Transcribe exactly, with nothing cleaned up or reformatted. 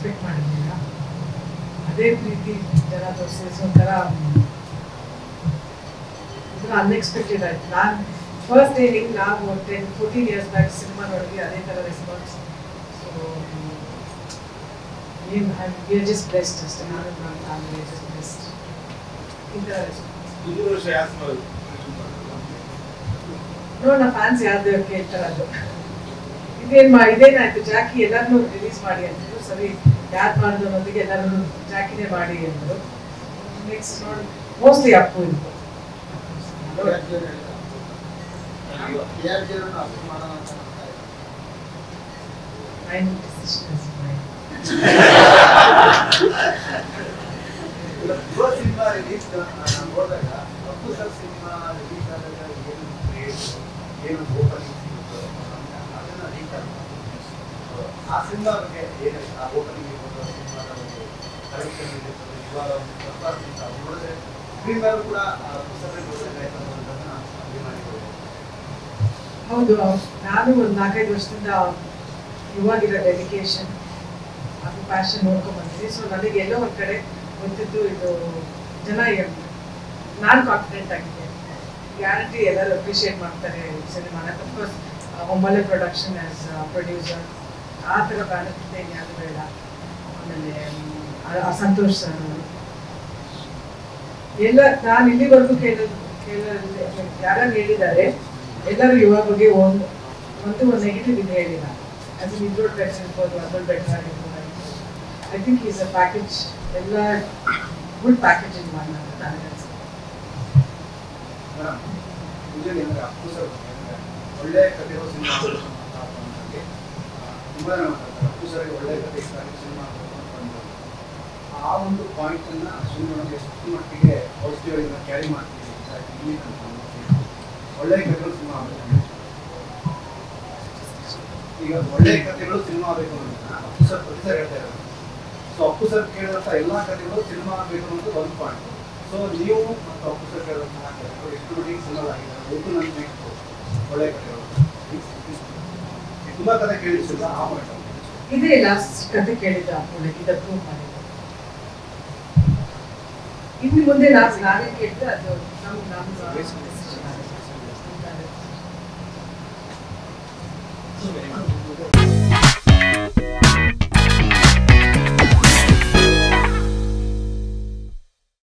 Expect ಮಾಡಿರಲಿಲ್ಲ. ಅದೇ ಪ್ರೀತಿ ಜನ ತೋರಿಸಿ ಒಂಥರ ಅನ್ಎಕ್ಸ್ಪೆಕ್ಟೆಡ್ ಆಯ್ತು. ನಾನು ಫಸ್ಟ್ ಡೇ ಹಿಂಗೆ ನಾವು ten fourteen years back cinema ನೋಡಿದ್ವಿ, ಅದೇ ಥರ ರೆಸ್ಪಾನ್ಸ್. ಸೊ ಏನು ವಿ ಆರ್ ಜಸ್ಟ್ ಬೆಸ್ಟ್ ಅಷ್ಟೇ. ನಾನು ನನ್ನ ಫ್ಯಾಮಿಲಿ ಜಸ್ಟ್ ಬೆಸ್ಟ್ ಈ ಥರ ರೆಸ್ಪಾನ್ಸ್. ನೋಡೋಣ ಫ್ಯಾನ್ಸ್ ಯಾವ್ದು ಕೇಳ್ತಾರೆ ಅದು. ಇದೇನು ಮಾ ಇದೇನಾಯ್ತು ಜಾಕಿ ಎಲ್ಲರನ್ನೂ ರಿಲೀಸ್ ಮಾಡಿ ಅಂದರು. ಸರಿ ಯಾರು ಮಾಡಿದ್ರು ಅನ್ನೋದಿಗೆ ಎಲ್ಲರೂ ಜಾಕಿನೇ ಮಾಡಿ ಅಂದರು. ನೆಕ್ಸ್ಟ್ ನೋಡಿ ಮೋಸ್ಟ್ಲಿ ಅಪ್ಪು ಇತ್ತು. ಆ ಸಿನಿಮಾ ಬಗ್ಗೆ ಏನಿದೆ, ಆ ಓಪನಿಂಗ್ ಇರ್ಬೋದು, ಸಿನಿಮಾದ ಬಗ್ಗೆ ಕಲೆಕ್ಷನ್ ಇರ್ಬೋದು, ಇವಾಗ ನೋಡಿದ್ರೆ ಸ್ಕ್ರೀನ್ ಮೇಲೆ ಕೂಡ ಹೌದು. ನಾನು ಒಂದು ನಾಲ್ಕೈದು ವರ್ಷದಿಂದ ಇವಾಗಿರೋ ಡೆಡಿಕೇಶನ್ ಅದು ಪ್ಯಾಷನ್ ನೋಡ್ಕೊಂಡು ಬಂದಿದ್ದೀನಿ. ಸೊ ನನಗೆ ಎಲ್ಲೋ ಒಂದು ಕಡೆ ಗೊತ್ತಿದ್ದು ಇದು ಜನ ನಾನು ಕಾನ್ಫಿಡೆಂಟ್ ಆಗಿದೆ, ಗ್ಯಾರಂಟಿ ಎಲ್ಲರೂ ಅಪ್ರಿಷಿಯೇಟ್ ಮಾಡ್ತಾರೆ ಸಿನಿಮಾನ. ಅಫ್ಕೋರ್ಸ್ ಒಮ್ಮಲೆ ಪ್ರೊಡಕ್ಷನ್ ಆ್ಯಸ್ ಪ್ರೊಡ್ಯೂಸರ್ ಆ ಥರ ಬ್ಯಾಲೆನ್ಸ್ ಏನು ಯಾವುದು ಬೇಡ. ಆಮೇಲೆ ಸಂತೋಷ್ ಸರ್ ಎಲ್ಲ ನಾನು ಇಲ್ಲಿವರೆಗೂ ಕೇಳೋದು ಕೇಳ ಯಾರು ಹೇಳಿದ್ದಾರೆ ಎಲ್ಲರೂ ಯುವ ಬಗ್ಗೆ ಒಂದು ಒಂದು ಒಂದು ನೆಗೆಟಿವ್ ಇದೆ ಹೇಳಿಲ್ಲ. ಅದು ಇದ್ರೊಟ್ಟು ಬೆಟರ್ ಇರ್ಬೋದು, ಅದ್ರೊಟ್ಟು ಬೆಟರ್ ಆಗಿರ್ಬೋದು. I think is a package, ಎಲ್ಲ ಗುಡ್ ಪ್ಯಾಕೇಜಿಂಗ್ ಮಾಡಿ ಅಂತ ನನಗೆ ಅನ್ಸುತ್ತೆ. ಒಳ್ಳೆ ಕಥೆಗಳು ಸಿನಿಮಾ ತುಂಬಾ ಅಪ್ಪು ಸರ್ಗೆ ಒಳ್ಳೆ ಕಥೆ ಇಷ್ಟ ಆಗಿ ಸಿನಿಮಾ ಆ ಒಂದು ಪಾಯಿಂಟ್ ಅನ್ನ ಸಿನಿಮಾಗೆ ಎಷ್ಟು ಮಟ್ಟಿಗೆ ಪಾಸಿಟಿವ್ ಆಗಿ ಕ್ಯಾರಿ ಮಾಡ್ತೀವಿ. ಒಳ್ಳೆ ಕಥೆಗಳು ಸಿನಿಮಾ ಆಗಬೇಕು. ಈಗ ಒಳ್ಳೆ ಕಥೆಗಳು ಸಿನಿಮಾ ಆಗಬೇಕು ಅಂತ ಅಪ್ಪು ಸರ್ ಪ್ರತಿ ಸರ್ ಹೇಳ್ತಾ ಇದ್ದಾರೆ. ಸೊ ಅಪ್ಪು ಸರ್ ಕೇಳಿದಂಥ ಎಲ್ಲ ಕಥೆಗಳು ಸಿನಿಮಾ ಆಗಬೇಕು ಅನ್ನೋದು ಒಂದು ಪಾಯಿಂಟ್. ಸೊ ನೀವು ಮತ್ತು ಅಪ್ಪು ಸರ್ ಕೇಳಿದಂತಹ ಕಥೆಗಳು ಎಷ್ಟು ಮಟ್ಟಿಗೆ ಸಿನಿಮಾ ಆಗಿದೆ ಒಟ್ಟು ನನಗೆ ಬೇಕು ಒಳ್ಳೆ ಕಥೆಗಳು. ತುಂಬಾ ಕಥೆ ಕೇಳಿಸಿಲ್ಲ ಆ ಪಾಯಿಂಟ್ ಇದೇ ಲಾಸ್ಟ್ ಕಥೆ ಕೇಳಿದ್ದ ಅಪ್ಪು ಇದಕ್ಕೂ ಮಾಡಿದ್ದು. ಇನ್ನು ಮುಂದೆ ನಾವು ನಾವೇ ಕೇಳಿದ್ರೆ ಅದು ನಮ್ಗೆ ನಮ್ಮ